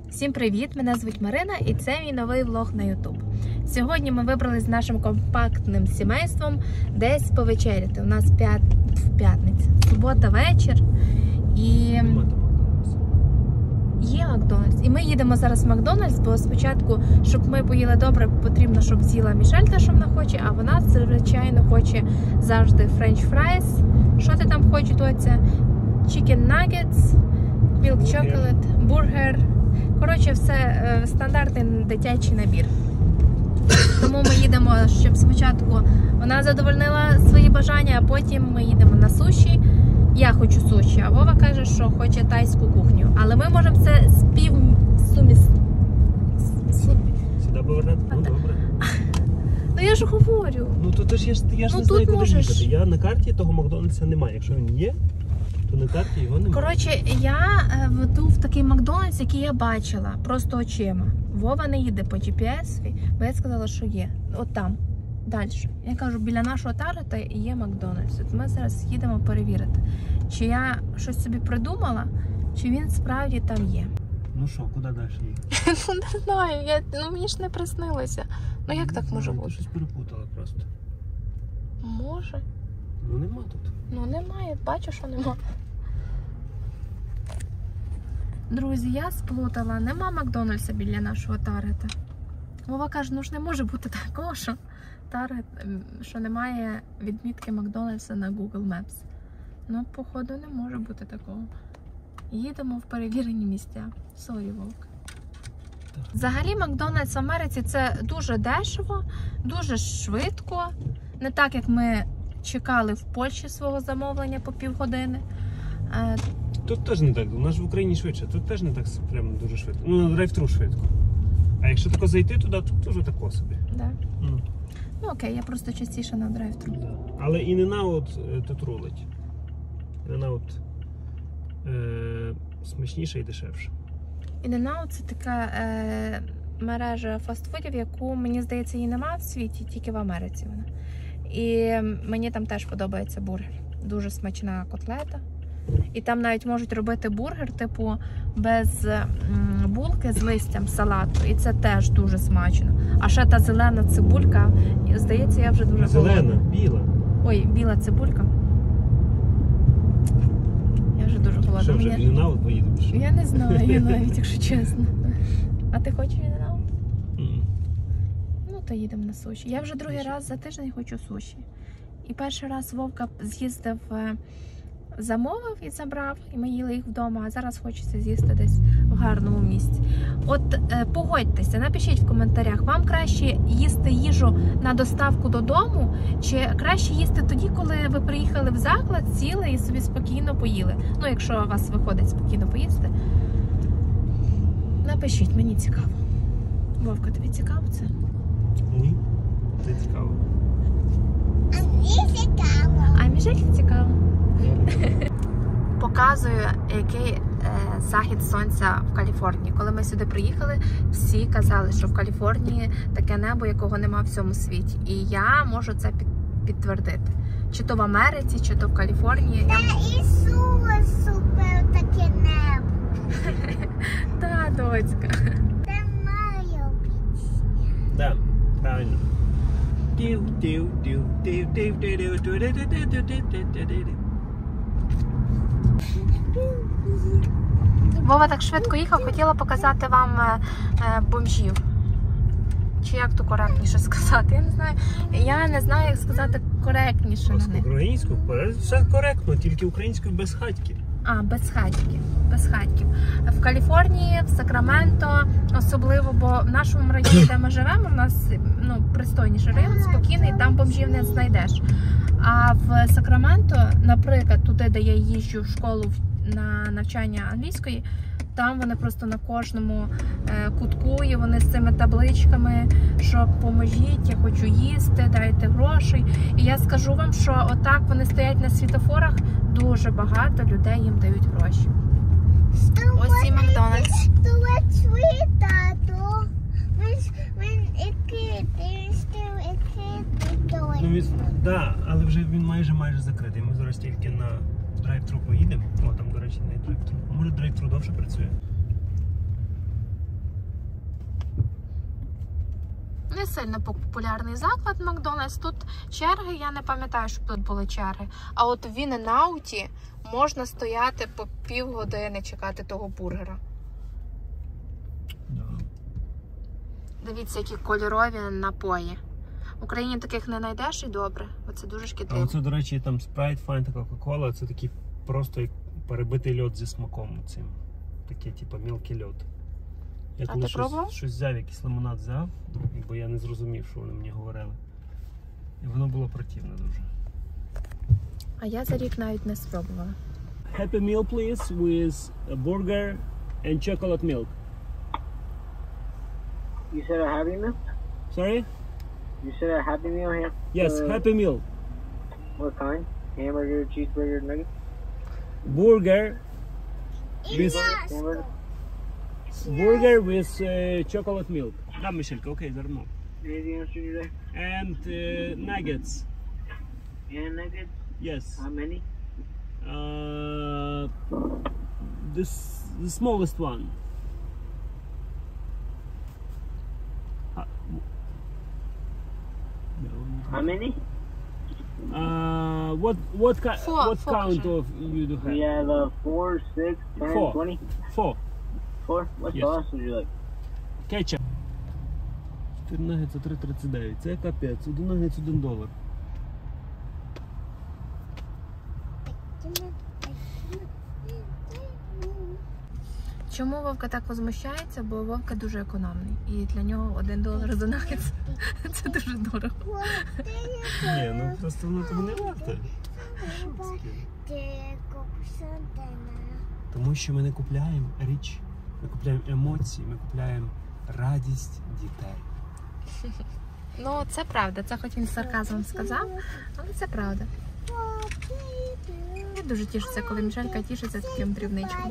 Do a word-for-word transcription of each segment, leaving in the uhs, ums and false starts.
Всім привіт! Мене звуть Марина і це мій новий влог на ютуб. Сьогодні ми вибрали з нашим компактним сімейством десь повечеряти. У нас п'ят... п'ятниця, субота вечір і є Макдональдс. І ми їдемо зараз в Макдональдс, бо спочатку, щоб ми поїли добре, потрібно, щоб з'їла Мішель те, що вона хоче, а вона, звичайно, хоче завжди френч фрайс. Що ти там хочеш, доця? Chicken nuggets, milk chocolate, бургер. Коротше, все е, стандартний дитячий набір. Тому ми їдемо, щоб спочатку вона задовольнила свої бажання, а потім ми їдемо на суші. Я хочу суші, а Вова каже, що хоче тайську кухню. Але ми можемо це спів... суміс... Сюди повернути? Ну, добре. Ну я ж говорю. Ну, то ж я ж, я ж Ну, не знаю, тут куди можеш. їхати. Я на карті того Макдональдса немає. Якщо він є, то на карті його немає. Коротше, я е, веду в такий Макдональдс, який я бачила, просто очима. Вова не їде по джі пі ес, бо я сказала, що є. От там, далі. Я кажу, біля нашого таргета є Макдональдс. От ми зараз їдемо перевірити, чи я щось собі придумала, чи він справді там є. Ну що, куди далі їхати? Ну не знаю, я, ну мені ж не приснилося. Ну як так може Ти бути? щось перепутала просто. Може. Ну нема тут. Ну немає, бачу, що нема. Друзі, я сплутала, нема Макдональдса біля нашого таргета. Вова каже, ну ж не може бути такого, що таргет, що немає відмітки Макдональдса на Google Maps. Ну, походу, не може бути такого. Їдемо в перевірені місця. Сорі, Вовк. Взагалі, Макдональдс в Америці це дуже дешево, дуже швидко. Не так, як ми чекали в Польщі свого замовлення по півгодини. Тут теж не так. У нас в Україні швидше. Тут теж не так прямо дуже швидко. Ну, на драйв-тру швидко. А якщо тако зайти туди, тут теж тако собі. Да. Mm. Ну окей, я просто частіше на драйв-тру. Да. Але і не на от тут рулить. І не на от е, смачніше і дешевше. In-N-Out – це така е, мережа фастфудів, яку, мені здається, її немає в світі, тільки в Америці вона. І мені там теж подобається бургер. Дуже смачна котлета. І там навіть можуть робити бургер, типу, без м, булки з листям салату. І це теж дуже смачно. А ще та зелена цибулька, здається, я вже дуже голодна. Зелена, біла. Ой, біла цибулька. Я вже дуже голодна. Що, вже Мені... в In-N-Out поїдемо? Я не знаю навіть, якщо чесно. А ти хочеш In-N-Out? Mm. Ну, то їдемо на суші. Я вже другий раз за тиждень хочу суші. І перший раз Вовка з'їздив, замовив і забрав, і ми їли їх вдома, а зараз хочеться з'їсти десь в гарному місці. От е, погодьтеся, напишіть в коментарях, вам краще їсти їжу на доставку додому, чи краще їсти тоді, коли ви приїхали в заклад, сіли і собі спокійно поїли. Ну, якщо у вас виходить спокійно поїсти. Напишіть, мені цікаво. Вовка, тобі цікаво це? Ні, це цікаво. А мені цікаво. А Мішель цікаво. Показую, який е, захід сонця в Каліфорнії. Коли ми сюди приїхали, всі казали, що в Каліфорнії таке небо, якого нема в всьому світі. І я можу це під, підтвердити. Чи то в Америці, чи то в Каліфорнії. Та і супер, супер таке небо. Та, доцька. Це моя пісня. Так, правильно. Дів, дів, дів, дів, дів, дів, дів, дів, дів, дів, дів, дів, дів, дів. Вова так швидко їхав, хотіла показати вам е, е, бомжів. Чи як то коректніше сказати? Я не знаю. Я не знаю, як сказати коректніше на них. Українською все коректно, тільки українською без хатьки. А, без хатків. Без хатків. В Каліфорнії, в Сакраменто, особливо, бо в нашому районі, де ми живемо, у нас ну, пристойніший район, спокійний, там бомжів не знайдеш. А в Сакраменто, наприклад, туди, де я їжджу в школу на навчання англійської, там вони просто на кожному е, кутку і вони з цими табличками, що поможіть, я хочу їсти, дайте грошей. І я скажу вам, що отак вони стоять на світофорах, дуже багато людей їм дають гроші. Ось і Макдональдс. Ну, він, да, але вже він майже майже закритий. Ми зараз тільки на драйв-тру поїдемо. О, там, до речі, не драйв-тру. Може, драйв-тру довше працює? не сильно популярний заклад Макдональдс. Тут черги, я не пам'ятаю, щоб тут були черги. А от в Ін-Н-Ауті можна стояти по півгодини, чекати того бургера. Да. Дивіться, які кольорові напої. В Україні таких не знайдеш і добре, бо це дуже А шкідливо. оце, до речі, там Sprite, Fanta, Coca-Cola, це такий просто як перебитий льод зі смаком цим. Такий, типу, мілкий льод. Я А коли ти щось, пробував? щось взяв, якийсь лимонад взяв, бо я не зрозумів, що вони мені говорили. І воно було противне дуже. А я за рік навіть не спробувала. Happy meal, please, with a burger and chocolate milk. You said a happy meal? Sorry? You said a happy meal here? Yes, Uh, happy meal. What kind? Hamburger, cheeseburger, nugget? Burger with Hamburger? burger with uh, chocolate milk. Да, Мишелька, окей, зерно. Anything else you do there? And uh, nuggets. And nuggets? Yes. How many? Uh, this the smallest one. Uh, no. How many? Uh, what what ki- Four, what four count question. of you do have? We have uh, four, six, ten, Four. twenty. Four. Four? What Yes. sauce would you like? Кетчуп. чотири нагетса три тридцять дев'ять. Це капець. Один нагетс один долар. Чому Вовка так возмущається? Бо Вовка дуже економний. І для нього один долар за нагетс – це дуже дорого. Ні, ну просто воно того не варто. Тому що ми не купляємо річ, ми купляємо емоції, ми купляємо радість дітей. Ну, це правда. Це хоч він з сарказмом сказав, але це правда. Я дуже тішуся, коли Мішелька тішиться таким дрібничком.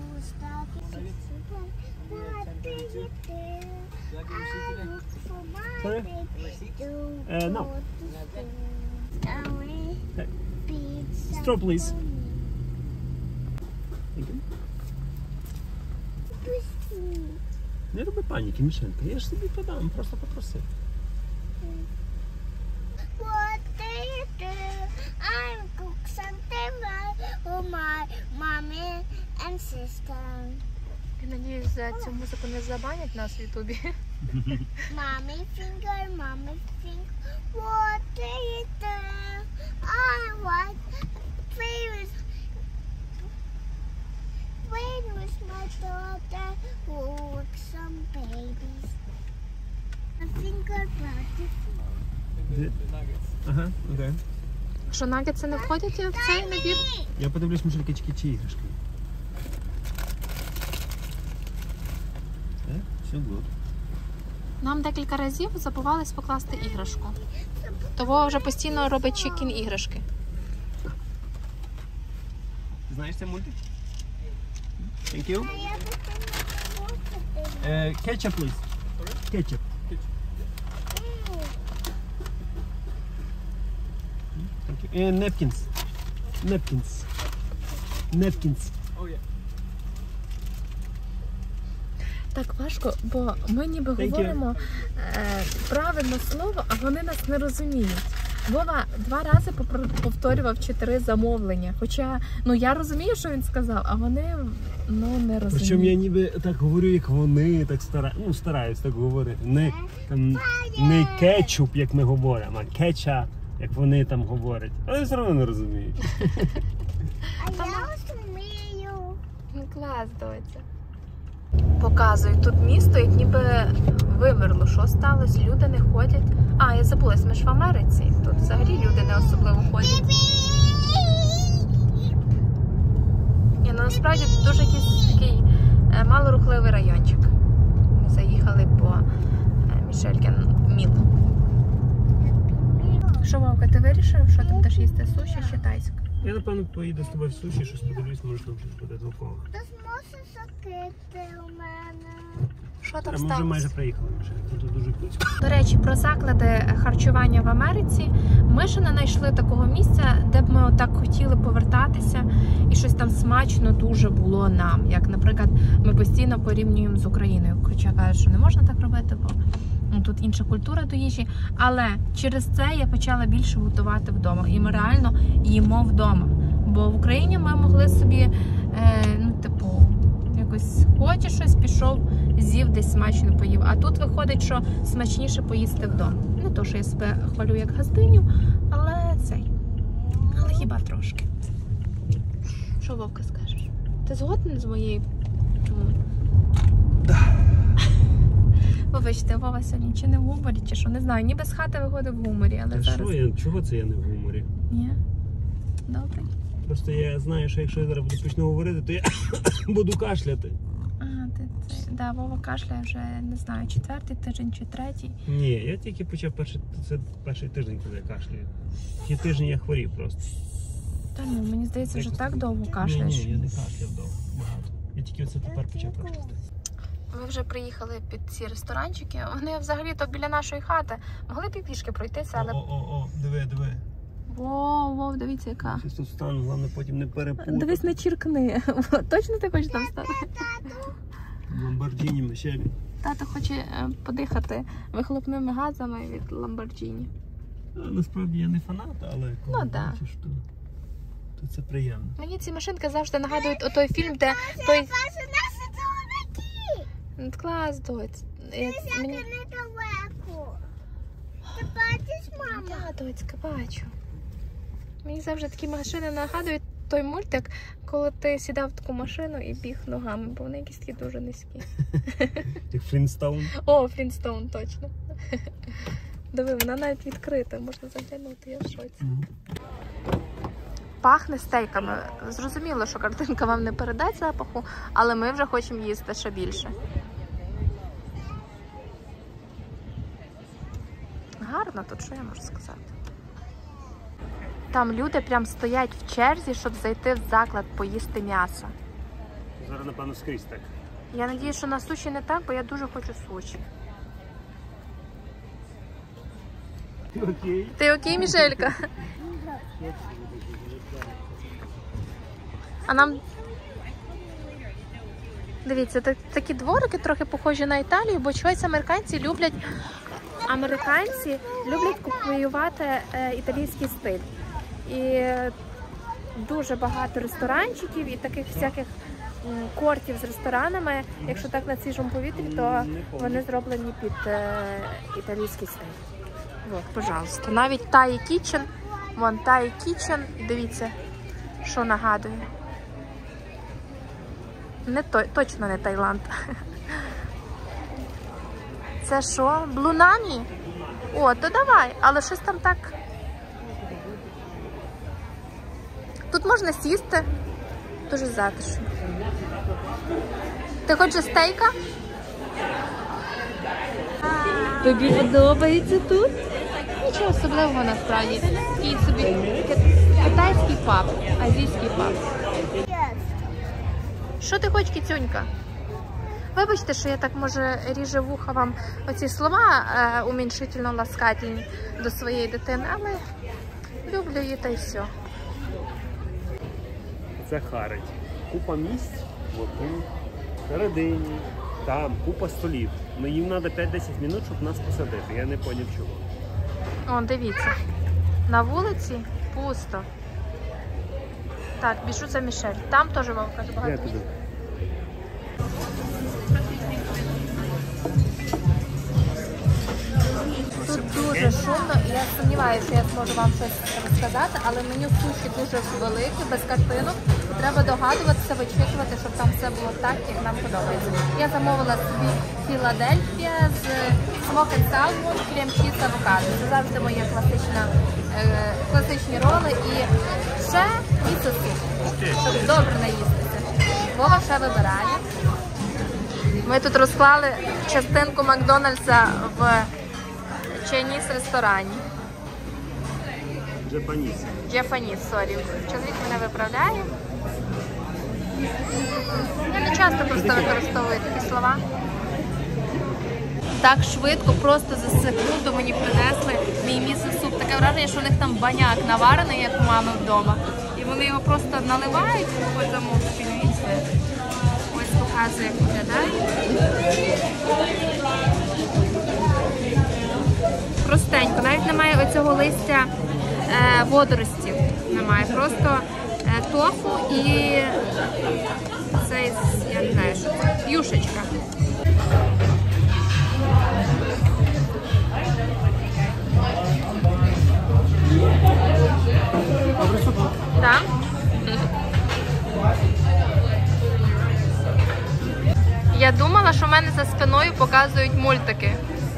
Sorry? Uh, no. Straw, please. Thank you. Не роби паніки, Мішелька. Я ж тобі подам, просто попроси. What do you do? I cook something for my mommy and sister. Я надіюсь, за цю музику не забанять нас в Ютубі. Mommy finger, mommy finger. What do you do? I want play with play with my daughter who works some babies. A finger practice. Ага, окей. Що, нагетси не входять в цей набір? Я подивлюсь, Мішелька, тільки чи іграшки. Е, все good. Нам декілька разів забувались покласти іграшку. Того вже постійно робить чекін іграшки. Знаєш цей мультик? Thank you. Uh, ketchup, please. Ketchup. Thank you. And napkins. Napkins. Napkins. Так важко, бо ми ніби Thank you. говоримо е, правильне слово, а вони нас не розуміють. Вова два рази попро- повторював чотири замовлення. Хоча, ну я розумію, що він сказав, а вони ну не розуміють. Причому я ніби так говорю, як вони, так стара... ну, стараюсь так говорити. Не, там, не кетчуп, як ми говоримо, а кетча, як вони там говорять. Але все одно не розуміють. А я розумію. Ну, клас, доця. Показую тут місто, як ніби вимерло. Що сталося? Люди не ходять. А, я забулась, ми ж в Америці. Тут взагалі люди не особливо ходять. Ні, ну насправді тут дуже якийсь такий е, малорухливий райончик. Ми заїхали по е, Мішелькін Міл. Що, Вовка, ти вирішив, що ти будеш їсти суші чи тайське? Я, напевно, поїду з тобою в суші, щось подивлюсь, може там щось буде толково. Хтось може закрити у мене. Що Що там Ми вже сталося? майже приїхали, вже тут дуже близько. До речі, про заклади харчування в Америці. Ми ще не знайшли такого місця, де б ми отак хотіли повертатися і щось там смачно дуже було нам. Як, наприклад, ми постійно порівнюємо з Україною. Хоча кажуть, що не можна так робити, бо ну, тут інша культура до їжі. Але через це я почала більше готувати вдома. І ми реально їмо вдома. Бо в Україні ми могли собі, е, ну, типу, якось хочеш щось, пішов, з'їв, десь смачно поїв. А тут виходить, що смачніше поїсти вдома. Не то, що я себе хвалю як газдиню, але цей. Але хіба трошки. Що, Вовка, скажеш? Ти згоден з моєю? Да. Вибачте, Вова сьогодні чи не в гуморі, чи що? Не знаю, ніби з хати виходив в гуморі, але Та зараз... що, я, чого це я не в гуморі? Ні? Добре. Просто я знаю, що якщо я зараз буду почну говорити, то я буду кашляти. А, ти, ти, да, Вова кашляє вже, не знаю, четвертий тиждень чи третій. Ні, я тільки почав перший, це перший тиждень, коли я кашляю. Ті тижні я хворів просто. Та ну, мені здається, вже Якось так так. довго Ні, кашляєш. ні, я не кашляв довго, багато. Я тільки оце тепер почав кашляти. Ми вже приїхали під ці ресторанчики. Вони взагалі-то біля нашої хати. Могли б і пішки пройтися, але... О, о, о, диви, диви. Воу, вов, дивіться яка. Щось тут стану, головне потім не перепутати. Дивись, не чіркни. Точно ти хочеш там стати? Ламборджині Мишелі. Тато хоче е, подихати вихлопними газами від Ламборджині. Насправді я не фанат, але коли Ну, да. бачиш, то, то це приємно. Мені ці машинки завжди нагадують о той фільм, де той... Ну, клас, доць. Я... Мені... Недалеко. Ти бачиш, мама? Да, доцька, бачу. Мені завжди такі машини нагадують той мультик, коли ти сідав в таку машину і біг ногами, бо вони якісь такі дуже низькі. Як Флінстоун. О, Флінстоун, точно. Диви, вона навіть відкрита, можна заглянути, я в шоці. Пахне стейками. Зрозуміло, що картинка вам не передасть запаху, але ми вже хочемо їсти ще більше. Гарно тут, що я можу сказати. Там люди прям стоять в черзі, щоб зайти в заклад поїсти м'ясо. Зараз, напевно, скрізь так. Я надію, що на суші не так, бо я дуже хочу суші. Окей. Ти окей, Мішелька? А нам... Дивіться, так- такі дворики трохи похожі на Італію, бо чогось американці люблять... Американці люблять копіювати е, італійський стиль. І дуже багато ресторанчиків і таких всяких м, кортів з ресторанами. Якщо так на свіжому повітрі, то вони зроблені під е, італійський стиль. Вот, пожалуйста. Навіть Thai Kitchen, вон Thai Kitchen, дивіться, що нагадує. Не той, точно не Таїланд. Це що? Блунамі? О, то давай, але щось там так. Тут можна сісти. Дуже затишно. Ти хочеш стейка? Тобі подобається тут? Нічого особливого насправді. Такий собі китайський паб, азійський паб. Що ти хочеш, кицюнька? Вибачте, що я так, може, ріжу вуха вам оці слова е, уміншительно-ласкательні до своєї дитини, але люблю її та й все. Це Харить. Купа місць, отут, всередині, там, купа столів. Ну їм треба п'ять-десять минут, щоб нас посадити. Я не зрозумів чого. О, дивіться, на вулиці пусто. Так, біжу за Мішель. Там теж Вовка Я багато. туди. Тут дуже шумно, і я сподіваюся, що я зможу вам щось розказати, але меню суші дуже велике, без картинок. Треба догадуватися, вичитувати, щоб там все було так, як нам подобається. Я замовила собі Філадельфія з смок енд салмон, крем-чіз з авокадо. Це завжди мої класична, е, класичні роли і ще місо-суп, щоб добре наїстися. Вова ще вибирає. Ми тут розклали частинку Макдональдса в Чайніс ресторані. Джапаніс. Джефаніс, сорі. Чоловік мене виправляє. Я не часто просто використовую такі слова. так швидко, просто за секунду мені принесли мій місо-суп. Таке враження, що у них там баняк наварений, як у мами вдома. І вони його просто наливають по замовченню і все. Ось показую, як виглядає. Простенько, навіть немає оцього листя е, водоростів. Немає, просто е, тофу і цей, я не знаю, що це, юшечка. Так? Я думала, що в мене за спиною показують мультики.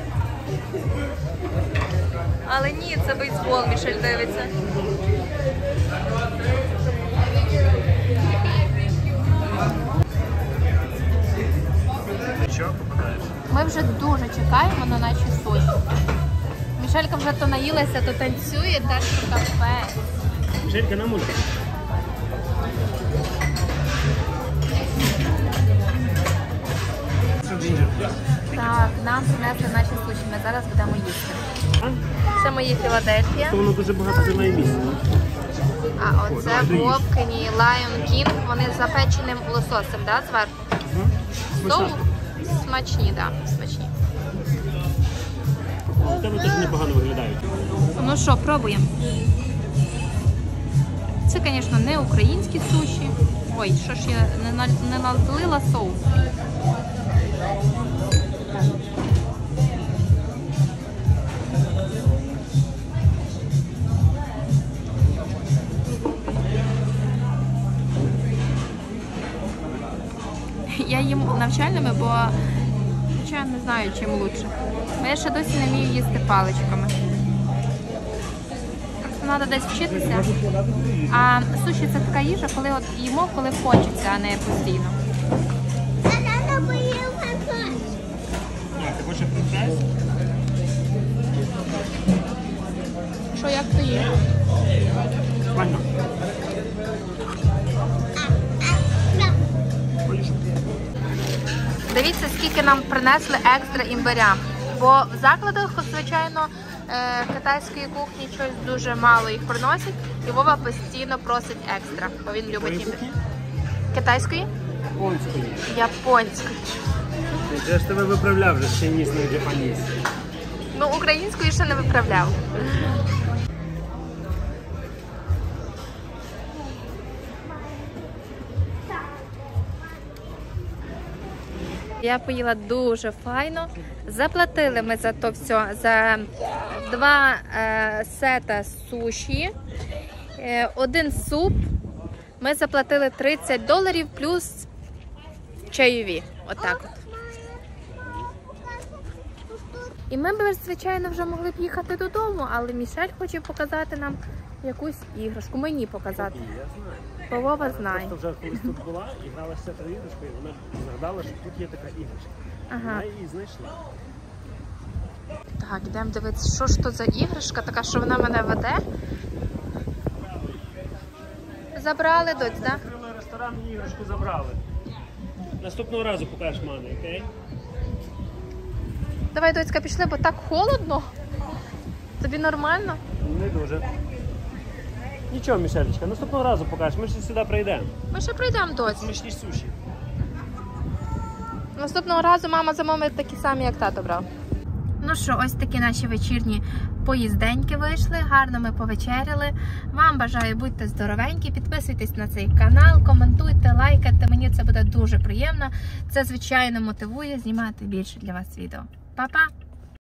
Але ні, це бейсбол, Мішель дивиться. Ми вже дуже чекаємо на наші суші. Мішелька вже то наїлася, то танцює, та що кафе. Мішелька на мультик. Так, нам принесли наші суші, ми зараз будемо їсти. Це мої Філадельфія. Воно дуже багато займає місця. А оце Вовкині Lion King, вони з запеченим лососем, да, зверху? Соус смачні, так, да, смачні. У тебе теж непогано виглядають. Ну що, пробуємо. Це, звісно, не українські суші. Ой, що ж я не, не налила соус. Я їм навчальними, бо я не знаю, чим краще. Бо я ще досі не вмію їсти паличками. Просто треба десь вчитися. А суші – це така їжа, коли от їмо, коли хочеться, а не постійно. Ти хочеш френч-фрайс? Що, як то є? Смачно. Дивіться, скільки нам принесли екстра імбиря. Бо в закладах, звичайно, китайської кухні щось дуже мало їх приносять. І Вова постійно просить екстра, бо він любить імбир. Китайської? Японської. Японської. Я ж тебе виправляв вже ще ніс на японській. Ну, української ще не виправляв. Я поїла дуже файно. Заплатили ми за то все, за два е, сета суші, е, один суп. Ми заплатили тридцять доларів плюс чайові. Отак от. І ми б, звичайно, вже могли б їхати додому, але Мішель хоче показати нам якусь іграшку. Мені показати. Я знаю. Бо Вова знає. Просто вже колись тут була і гралася ця іграшкою, вона згадала, що тут є така іграшка. Ага. Вона її знайшла. Так, йдемо дивитися, що ж то за іграшка, така, що вона мене веде. Забрали, доць, так? Да? Відкрили ресторан і іграшку забрали. Наступного разу покажеш мамі, окей? Давай, доцька, пішли, бо так холодно. Тобі нормально? Не дуже. Нічого, Мішелечка, наступного разу покажеш, ми ж сюди прийдемо. Ми ще прийдемо, доць. Смачні суші. Наступного разу мама замовить такі самі, як тато брав. Ну що, ось такі наші вечірні поїзденьки вийшли. Гарно ми повечеряли. Вам бажаю, будьте здоровенькі, підписуйтесь на цей канал, коментуйте, лайкайте. Мені це буде дуже приємно. Це, звичайно, мотивує знімати більше для вас відео. Па-па!